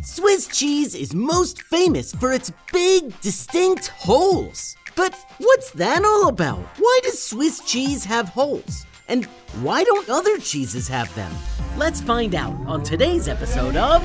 Swiss cheese is most famous for its big, distinct holes. But what's that all about? Why does Swiss cheese have holes? And why don't other cheeses have them? Let's find out on today's episode of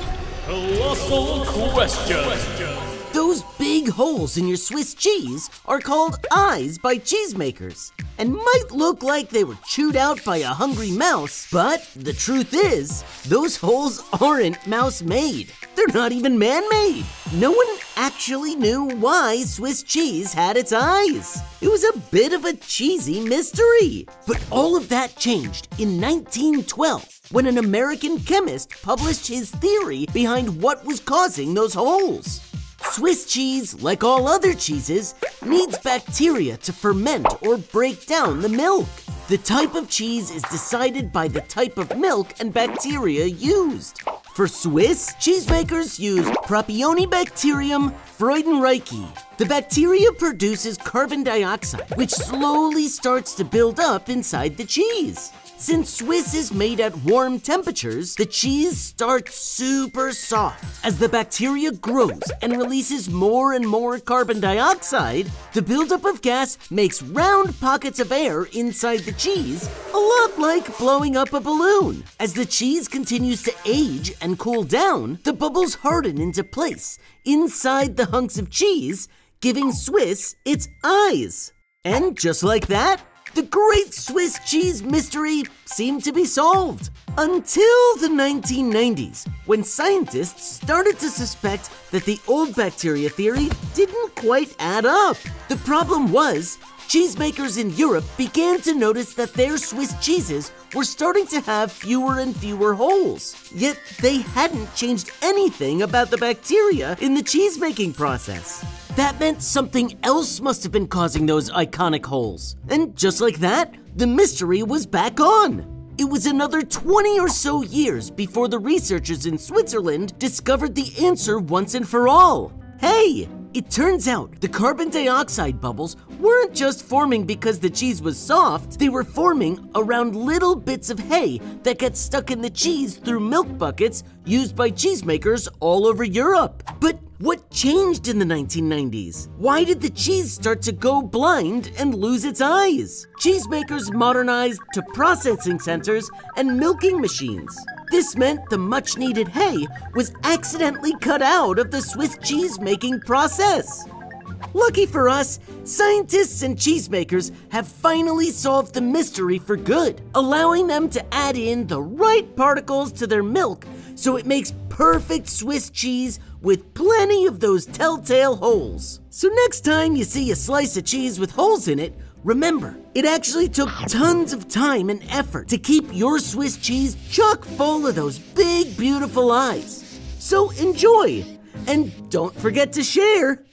Colossal Questions. Those big holes in your Swiss cheese are called eyes by cheesemakers and might look like they were chewed out by a hungry mouse, but the truth is, those holes aren't mouse-made. They're not even man-made. No one actually knew why Swiss cheese had its eyes. It was a bit of a cheesy mystery. But all of that changed in 1912 when an American chemist published his theory behind what was causing those holes. Swiss cheese, like all other cheeses, needs bacteria to ferment or break down the milk. The type of cheese is decided by the type of milk and bacteria used. For Swiss, cheesemakers use Propionibacterium freudenreichi. The bacteria produces carbon dioxide, which slowly starts to build up inside the cheese. Since Swiss is made at warm temperatures, the cheese starts super soft. As the bacteria grows and releases more and more carbon dioxide, the buildup of gas makes round pockets of air inside the cheese, a lot like blowing up a balloon. As the cheese continues to age and cool down, the bubbles harden into place inside the hunks of cheese, giving Swiss its eyes. And just like that, the great Swiss cheese mystery seemed to be solved. Until the 1990s, when scientists started to suspect that the old bacteria theory didn't quite add up. The problem was, cheesemakers in Europe began to notice that their Swiss cheeses were starting to have fewer and fewer holes. Yet they hadn't changed anything about the bacteria in the cheesemaking process. That meant something else must have been causing those iconic holes. And just like that, the mystery was back on. It was another 20 or so years before the researchers in Switzerland discovered the answer once and for all. Hey! It turns out the carbon dioxide bubbles weren't just forming because the cheese was soft, they were forming around little bits of hay that get stuck in the cheese through milk buckets used by cheesemakers all over Europe. But what changed in the 1990s? Why did the cheese start to go blind and lose its eyes? Cheesemakers modernized to processing centers and milking machines. This meant the much-needed hay was accidentally cut out of the Swiss cheese-making process. Lucky for us, scientists and cheesemakers have finally solved the mystery for good, allowing them to add in the right particles to their milk so it makes perfect Swiss cheese with plenty of those telltale holes. So next time you see a slice of cheese with holes in it, remember, it actually took tons of time and effort to keep your Swiss cheese chock full of those big, beautiful eyes. So enjoy, and don't forget to share.